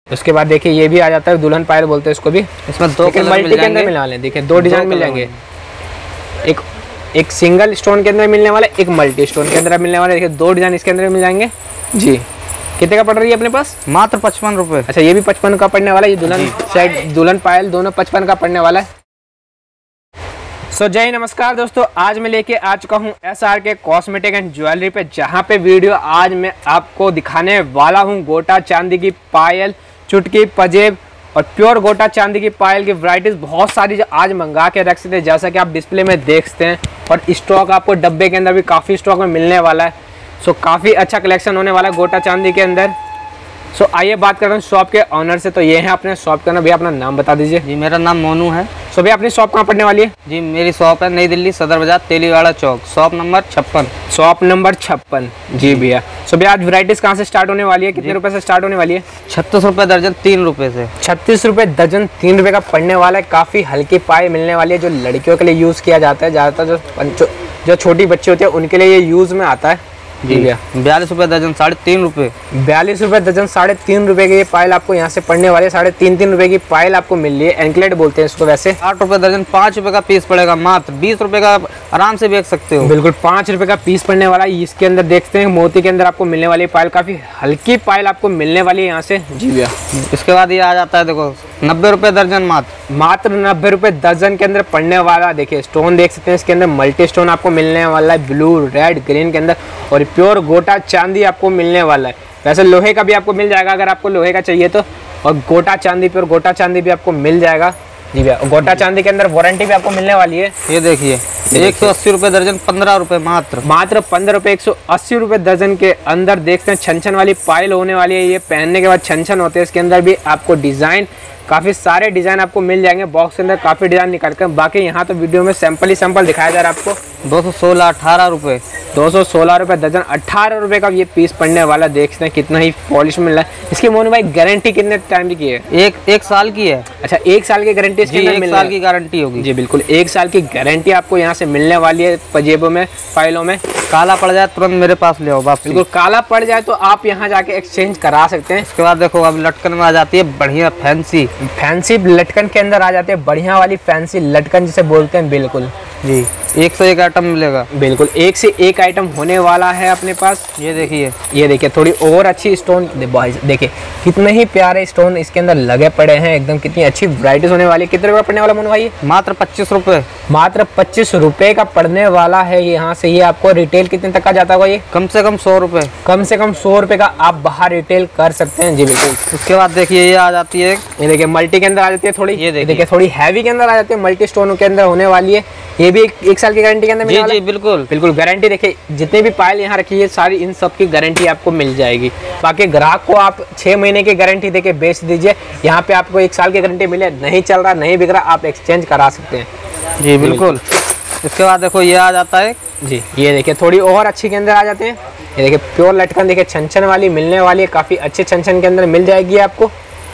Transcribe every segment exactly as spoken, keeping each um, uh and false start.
उसके बाद देखिए ये भी आ जाता है दुल्हन पायल बोलते हैं इसको भी। इसमें दो मल्टी के अंदर मिलने वाले हैं, देखिए दो डिजाइन मिल जाएंगे, एक एक सिंगल स्टोन के अंदर मिलने वाला, एक मल्टी स्टोन के अंदर मिलने वाला। देखिए दो डिजाइन इसके अंदर मिल जाएंगे जी। कितने का पड़ रही है अपने पास? मात्र पचपन रुपए। अच्छा ये भी पचपन का पड़ने वाला है, ये दुल्हन सेट दुल्हन पायल दोनों पचपन का पड़ने वाला है। सो so, जय नमस्कार दोस्तों, आज मैं लेके आ चुका हूँ एस आर के कॉस्मेटिक एंड ज्वेलरी पे, जहाँ पे वीडियो आज मैं आपको दिखाने वाला हूँ गोटा चांदी की पायल, चुटकी, पजेब और प्योर गोटा चांदी की पायल की वैरायटीज बहुत सारी जो आज मंगा के रख सकते हैं, जैसा कि आप डिस्प्ले में देख सकते हैं। और स्टॉक आपको डब्बे के अंदर भी काफ़ी स्टॉक में मिलने वाला है। सो काफ़ी अच्छा कलेक्शन होने वाला है गोटा चांदी के अंदर। सो आइए बात कर रहे हैं शॉप के ऑनर से। तो ये है अपने शॉप का नाम, भैया अपना नाम बता दीजिए। जी मेरा नाम मोनू है। सो भैया अपनी शॉप कहाँ पड़ने वाली है? जी मेरी शॉप है नई दिल्ली सदर बाजार तेलीवाड़ा चौक, शॉप नंबर छप्पन। शॉप नंबर छप्पन जी भैया। सो भैया आज वैरायटीज कहाँ से स्टार्ट होने वाली है, कितने रुपए से स्टार्ट होने वाली है? छत्तीस रुपए दर्जन तीन रुपए से। छत्तीस रुपए दर्जन तीन रुपए का पड़ने वाला है। काफ़ी हल्की पायल मिलने वाली है, जो लड़कियों के लिए यूज़ किया जाता है ज़्यादातर, जो जो छोटी बच्ची होती है उनके लिए ये यूज़ में आता है जी भैया। बयालीस रुपए दर्जन साढ़े तीन रुपए। बयालीस रुपए दर्जन साढ़े तीन रुपए की ये पायल आपको यहाँ से पड़ने वाली है। साढ़े तीन तीन रुपए की पायल आपको मिल रही है, एंकलेट बोलते हैं इसको वैसे। आठ रुपए दर्जन पाँच रुपए का पीस पड़ेगा, मात्र बीस रुपए का आराम से बेच सकते हो। बिल्कुल पाँच रुपए का पीस पड़ने वाला है। इसके अंदर देखते हैं मोती के अंदर आपको मिलने वाली पायल, काफी हल्की पायल आपको मिलने वाली है यहाँ से जी भैया। इसके बाद ये आ जाता है देखो नब्बे रुपए दर्जन, मात्र मात्र नब्बे रुपए दर्जन के अंदर पड़ने वाला। देखिए स्टोन देख सकते हैं, इसके अंदर मल्टी स्टोन आपको मिलने वाला है, ब्लू रेड ग्रीन के अंदर, और प्योर गोटा चांदी आपको मिलने वाला है। वैसे लोहे का भी आपको मिल जाएगा अगर आपको लोहे का चाहिए तो, और गोटा चांदी प्योर गोटा चांदी भी आपको मिल जाएगा जी भैया। गोटा चांदी के अंदर वारंटी भी आपको मिलने वाली है। ये देखिए एक सौ अस्सी रुपए दर्जन पंद्रह रुपए मात्र। मात्र पंद्रह रुपए एक सौ अस्सी रुपए दर्जन के अंदर देखते हैं छन छन वाली पायल होने वाली है। ये पहनने के बाद छन छन होते हैं। इसके अंदर भी आपको डिजाइन काफ़ी सारे डिज़ाइन आपको मिल जाएंगे बॉक्स के अंदर, काफ़ी डिज़ाइन निकाल कर। बाकी यहाँ तो वीडियो में सैंपल ही सैंपल दिखाया जा रहा है आपको। दो सौ सोलह अठारह रुपये दो सौ सोलह रुपये दर्जन, अट्ठारह रुपये का ये पीस पड़ने वाला। देखते हैं कितना ही पॉलिश मिल रहा है। इसकी मोनू भाई गारंटी कितने टाइम की है? एक एक साल की है। अच्छा एक साल की गारंटी इसके अंदर एक साल की गारंटी होगी जी। बिल्कुल एक साल की गारंटी आपको यहाँ से मिलने वाली है पजेबों में, फाइलों में। काला पड़ जाए तुरंत मेरे पास ले आओ वापस। बिल्कुल काला पड़ जाए तो आप यहाँ जाके एक्सचेंज करा सकते हैं। इसके बाद देखो अब लटकन में आ जाती है बढ़िया फैंसी फैंसी लटकन के अंदर आ जाते हैं बढ़िया वाली फैंसी लटकन जिसे बोलते हैं। बिल्कुल जी एक से एक आइटम मिलेगा। बिल्कुल एक से एक आइटम होने वाला है अपने पास। ये देखिए ये देखिए थोड़ी और अच्छी स्टोन देखिए कितने ही प्यारे स्टोन इसके अंदर लगे पड़े हैं एकदम। कितनी अच्छी वैरायटीज होने वाली है। कितने रुपए पड़ने वाला मोनू भाई? मात्र पच्चीस रुपए। मात्र पच्चीस रुपए का पड़ने वाला है। यहाँ से ये आपको रिटेल कितने तक का जाता होगा? ये कम से कम सौ रुपए। कम से कम सौ रुपए का आप बाहर रिटेल कर सकते हैं जी। बिल्कुल उसके बाद देखिए ये आ जाती है, ये देखिए मल्टी के अंदर आ जाती है थोड़ी। ये देखिए थोड़ी हैवी के अंदर आ जाती है, मल्टी स्टोन के अंदर होने वाली है। ये भी एक, एक साल की गारंटी के अंदर मिलने वाला है। बिल्कुल बिल्कुल गारंटी। देखिए जितने भी पायल यहाँ रखी है सारी इन सब की गारंटी आपको मिल जाएगी। बाकी ग्राहक को आप छह महीने की गारंटी देके बेच दीजिए। यहाँ पे आपको एक साल की गारंटी मिले, नहीं चल रहा नहीं बिक रहा आप एक्सचेंज करा सकते हैं जी। बिल्कुल इसके बाद देखो ये आ जाता है जी। ये देखिए थोड़ी और अच्छी के अंदर आ जाते हैं। ये देखिए प्योर लटकन देखिए छन छन वाली मिलने वाली है, काफ़ी अच्छे छन छन के अंदर मिल जाएगी आपको।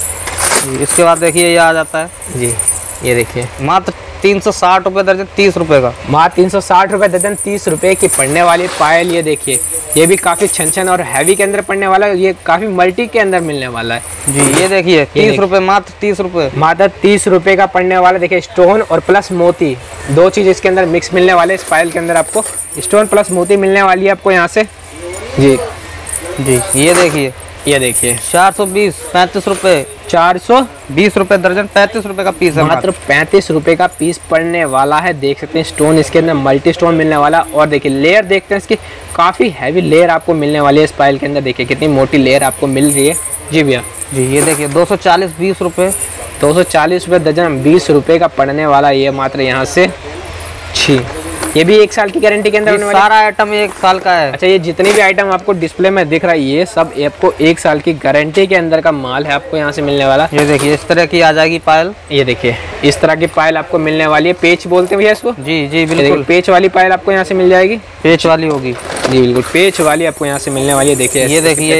इसके बाद देखिए ये आ जाता है जी। ये देखिए मात्र तीन सौ साठ रुपये दर्जन तीस रुपए का। मात्र तीन सौ साठ रुपये दर्जन तीस रुपए की पड़ने वाली पायल। ये देखिए ये भी काफ़ी छन छन और हैवी के अंदर पड़ने वाला है। ये काफ़ी मल्टी के अंदर मिलने वाला है जी। ये देखिए तीस रुपए, मात्र तीस रुपए। मात्र तीस रुपए का पड़ने वाला। देखिए स्टोन और प्लस मोती दो चीज़ इसके अंदर मिक्स मिलने वाले। इस पायल के अंदर आपको स्टोन प्लस मोती मिलने वाली है आपको यहाँ से जी। जी ये देखिए ये देखिए चार सौ बीस पैंतीस रुपए, चार सौ बीस रुपए दर्जन, पैंतीस रुपए का पीस है। मात्र पैंतीस रुपए का पीस पड़ने वाला है। देख सकते हैं स्टोन इसके अंदर मल्टी स्टोन मिलने वाला। और देखिए लेयर देखते हैं इसकी, काफ़ी हैवी लेयर आपको मिलने वाली है इस पायल के अंदर। देखिए कितनी मोटी लेयर आपको मिल रही है जी भैया। जी ये देखिए दो सौ चालीस बीस रुपये दो सौ चालीस रुपये दर्जन बीस रुपये का पड़ने वाला ये मात्र यहाँ से छी। ये भी एक साल की गारंटी के अंदर होने वाला। सारा आइटम एक साल का है। अच्छा ये जितनी भी आइटम आपको डिस्प्ले में दिख रहा है ये सब आपको एक साल की गारंटी के अंदर का माल है आपको यहाँ से मिलने वाला। ये देखिए इस तरह की आ जाएगी पायल। ये देखिए इस तरह की पायल आपको मिलने वाली है। पेच बोलते हैं भैया इसको जी। जी बिल्कुल पेच वाली पायल आपको यहाँ से मिल जाएगी। पेच वाली होगी जी बिल्कुल पेच वाली आपको यहाँ से मिलने वाली है। देखिए ये देखिए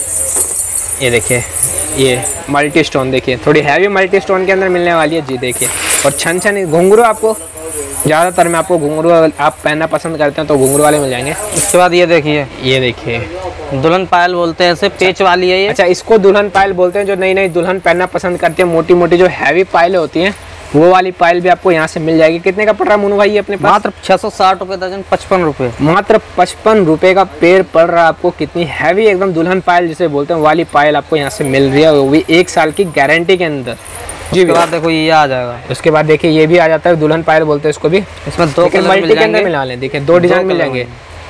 ये देखिए ये मल्टी स्टोन देखिए थोड़ी हैवी मल्टी स्टोन के अंदर मिलने वाली है जी। देखिए और छन छन घुंघरू आपको ज़्यादातर में आपको घुंघरू आप पहनना पसंद करते हैं तो घुंघरू वाले मिल जाएंगे। उसके बाद ये देखिए ये देखिए दुल्हन पायल बोलते हैं, ऐसे पेच वाली है ये। अच्छा, इसको दुल्हन पायल बोलते हैं। जो नई नई दुल्हन पहनना पसंद करते हैं, मोटी मोटी जो हैवी पायलें होती हैं, वो वाली पायल भी आपको यहाँ से मिल जाएगी। कितने का पड़ रहा है मोनू भाई ये अपने पास? मात्र छह सौ साठ रुपए दर्जन, पचपन रुपए। मात्र पचपन रुपए का पेड़ पड़ रहा है आपको। कितनी हैवी एकदम दुल्हन पायल जिसे बोलते हैं, वाली पायल आपको यहाँ से मिल रही है, वो भी एक साल की गारंटी के अंदर। जी, उसके बाद देखो ये आ जाएगा। उसके बाद देखिए ये भी आ जाता है, दुल्हन पायल बोलते हैं इसको भी। इसमें दो मल्टी के अंदर मिलने वाले, देखिए दो डिजाइन मिल जाएंगे।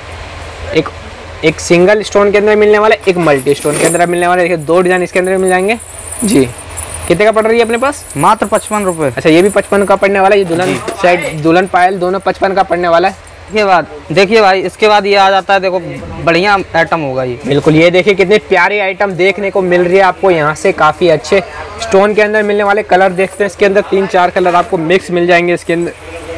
एक एक सिंगल स्टोन के अंदर मिलने वाला, एक मल्टी स्टोन के अंदर मिलने वाला। देखिए दो डिजाइन इसके अंदर मिल जाएंगे जी। कितने का पड़ रही है अपने पास? मात्र पचपन रुपए। अच्छा, ये भी पचपन का पड़ने वाला है। ये दुल्हन सेट दुल्हन पायल दोनों पचपन का पड़ने वाला है। इसके बाद देखिए भाई, इसके बाद ये आ जाता है, देखो बढ़िया आइटम होगा ये। बिल्कुल, ये देखिए कितने प्यारे आइटम देखने को मिल रही है आपको यहाँ से। काफी अच्छे स्टोन के अंदर मिलने वाले कलर देखते हैं। इसके अंदर तीन चार कलर आपको मिक्स मिल जाएंगे इसके अंदर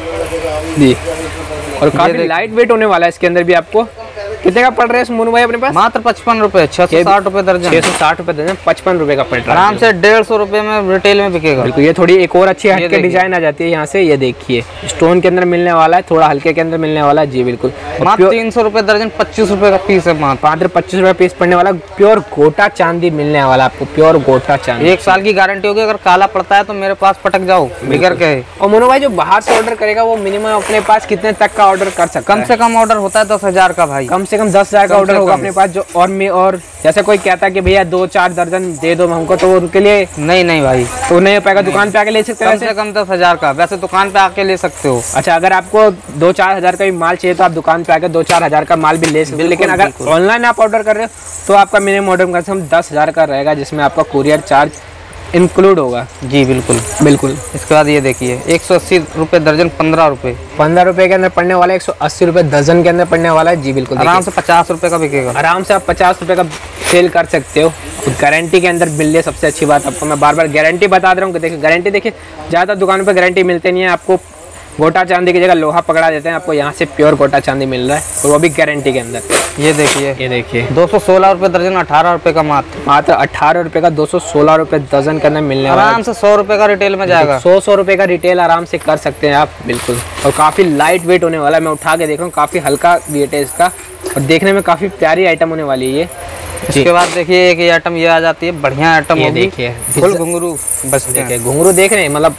जी, और काफी लाइट वेट होने वाला है इसके अंदर भी आपको। कितने का पड़ रहा है मोनू भाई अपने पास? मात्र पचपन रुपए, छह सौ साठ रुपए दर्जन। छह सौ साठ रुपए दर्जन, पचपन रुपए का पड़ रहा है। आराम से डेढ़ सौ रुपए में रिटेल में बिकेगा। बिल्कुल, ये थोड़ी एक और अच्छी हल्के डिजाइन आ जाती है यहाँ से। ये देखिए स्टोन के अंदर मिलने वाला है, थोड़ा हल्के के अंदर मिलने वाला है जी। बिल्कुल, मात्र तीन सौ रुपए दर्जन, पच्चीस रुपए का पीस है। मात्र पच्चीस रुपए पीस पड़ने वाला। प्योर गोटा चांदी मिलने वाला आपको, प्योर गोटा चांदी। एक साल की गारंटी होगी। अगर काला पड़ता है तो मेरे पास पटक जाओ बिगर के। और मोनू भाई जो बाहर से ऑर्डर करेगा वो मिनिमम अपने पास कितने तक का ऑर्डर कर सकता है? कम से कम ऑर्डर होता है दस हजार का भाई। कम से कम दस हजार का ऑर्डर होगा अपने पास। जो और में और जैसे कोई कहता है कि भैया दो चार दर्जन दे दो हमको, तो उनके लिए नहीं नहीं भाई, तो नहीं हो पाएगा। दुकान पे आके ले सकते हैं। कम से कम दस हजार का, वैसे दुकान पे आके ले सकते हो। अच्छा, अगर आपको दो चार हजार का भी माल चाहिए तो आप दुकान पे आके दो चार हजार का माल भी ले सकते हो। लेकिन अगर ऑनलाइन आप ऑर्डर कर रहे हो तो आपका मिनिमम ऑर्डर कम से कम दस हजार का रहेगा, जिसमें आपका कुरियर चार्ज इंक्लूड होगा जी। बिल्कुल बिल्कुल। इसके बाद ये देखिए एक सौ अस्सी रुपए दर्जन, पंद्रह रुपए। पंद्रह रुपए के अंदर पड़ने वाला है, एक सौ अस्सी रुपए दर्जन के अंदर पड़ने वाला है जी। बिल्कुल, आराम से पचास रुपए का बिकेगा। आराम से आप पचास रुपए का सेल कर सकते हो। गारंटी के अंदर मिल रही है, सबसे अच्छी बात आपको मैं बार बार गारंटी बता दे रहा हूँ। देखिए गारंटी, देखिए ज़्यादा दुकानों पर गारंटी मिलते नहीं है आपको। गोटा चांदी की जगह लोहा पकड़ा देते हैं आपको, यहाँ से प्योर गोटा चांदी मिल रहा है, और वो भी गारंटी के अंदर। ये देखिए ये देखिए दो सौ सोलह रुपए दर्जन, अठारह रुपए का मात्र। मात्र अठारह रुपए का दो सौ सोलह रुपए दर्जन के अंदर मिलने वाला है। आराम से सौ रुपए का रिटेल में जाएगा। सौ सौ रुपए का रिटेल आराम से कर सकते हैं आप। बिल्कुल, और काफी लाइट वेट होने वाला है। मैं उठा के देख रहा हूँ, काफी हल्का वेट है इसका, और देखने में काफी प्यारी आइटम होने वाली है ये। इसके बाद देखिए एक आइटम ये आ जाती है, बढ़िया आइटम ये होगी। देखिए फुल घुंघरू बचते हैं। घुंघरू देख रहे हैं, मतलब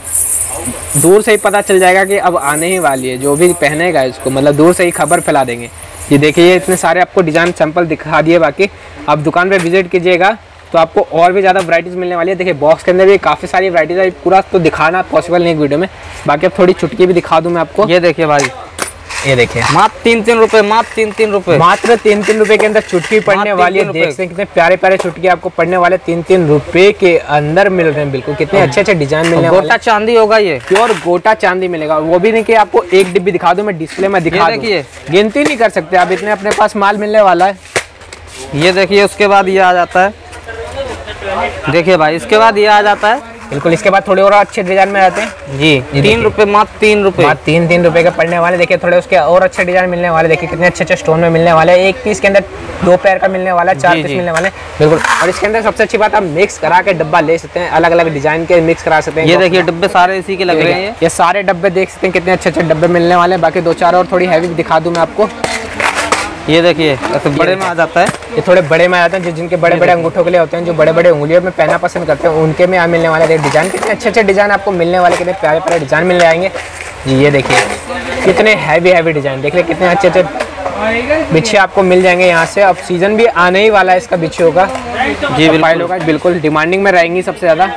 दूर से ही पता चल जाएगा कि अब आने ही वाली है। जो भी पहनेगा इसको, मतलब दूर से ही खबर फैला देंगे। ये देखिए ये इतने सारे आपको डिजाइन सैंपल दिखा दिए। बाकी आप दुकान पे विजिट कीजिएगा तो आपको और भी ज़्यादा वैरायटीज़ मिलने वाली है। देखिए बॉक्स के अंदर भी काफ़ी सारी वैरायटीज़ है, पूरा तो दिखाना पॉसिबल नहीं एक वीडियो में। बाकी अब थोड़ी चुटकी भी दिखा दूँ मैं आपको। ये देखिए भाई, ये देखिए मात्र तीन तीन रुपए, मात्र तीन तीन रुपए, मात्र तीन तीन रुपए के अंदर चुटकी पड़ने वाली है। देख सकते हैं कितने प्यारे प्यारे चुटकी आपको पड़ने वाले तीन तीन रुपए के अंदर मिल रहे हैं। बिल्कुल, कितने अच्छे अच्छे डिजाइन मिलने वाले। गोटा चांदी होगा ये, प्योर गोटा चांदी मिलेगा। वो भी नहीं कि आपको एक डिब्बी दिखा दूं, मैं डिस्प्ले में दिखा दूं। देखिए गिनती नहीं कर सकते आप, इतने अपने पास माल मिलने वाला है। ये देखिए उसके बाद ये आ जाता है। देखिए भाई इसके बाद ये आ जाता है। बिल्कुल, इसके बाद थोड़े और अच्छे डिजाइन में आते हैं जी। तीन रुपए, मात्र तीन रुपए, मात्र तीन तीन रुपए के पड़ने वाले। देखिए थोड़े उसके और अच्छे डिजाइन मिलने वाले। देखिए कितने अच्छे अच्छे स्टोन में मिलने वाले हैं। एक पीस के अंदर दो पैर का मिलने वाला है, चार पीस मिलने वाले। बिल्कुल, और इसके अंदर सबसे अच्छी बात आप मिक्स करा के डब्बा ले सकते हैं, अलग अलग डिजाइन के मिक्स करा सकते हैं। ये देखिए डब्बे सारे इसी के लग रहे हैं। ये सारे डब्बे देख सकते हैं कितने अच्छे अच्छे डब्बे मिलने वाले हैं। बाकी दो चार और थोड़ी हैवी दिखा दूं मैं आपको। ये देखिए ऐसे बड़े में आ जाता है। ये थोड़े बड़े में आ जाते हैं, जो जिनके बड़े बड़े अंगूठों के लिए होते हैं, जो बड़े बड़े उंगलियों में पहनना पसंद करते हैं, उनके में यहाँ मिलने वाले। देखिए डिजाइन कितने अच्छे अच्छे डिजाइन आपको मिलने वाले, कितने प्यारे प्यारे डिजाइन मिल जाएंगे जी। ये देखिए कितने हैवी हैवी डिजाइन, देख रहे कितने अच्छे अच्छे बिछे आपको मिल जाएंगे यहाँ से। अब सीजन भी आने ही वाला है इसका बिछियों का जी। फाइल होगा बिल्कुल डिमांडिंग में रहेंगी सबसे ज्यादा।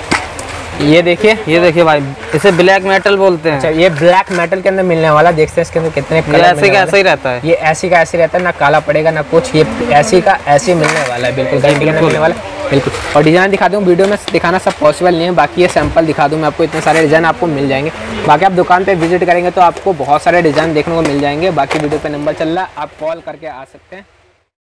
ये देखिए ये देखिए भाई, इसे ब्लैक मेटल बोलते हैं। अच्छा, ये ब्लैक मेटल के अंदर मिलने वाला। देखते हैं इसके अंदर कितने कलर ऐसे का ऐसा ही रहता है। ये ऐसी का ऐसे रहता है, ना काला पड़ेगा ना कुछ। ये ऐसी का ऐसे मिलने वाला है, बिल्कुल गारंटी के अंदर मिलने वाला है। बिल्कुल, और डिजाइन दिखा दूँ, वीडियो में दिखाना सब पॉसिबल नहीं है। बाकी ये सैंपल दिखा दूँ मैं आपको, इतने सारे डिजाइन आपको मिल जाएंगे। बाकी आप दुकान पे विजिट करेंगे तो आपको बहुत सारे डिजाइन देखने को मिल जाएंगे। बाकी वीडियो पे नंबर चल रहा है, आप कॉल करके आ सकते हैं।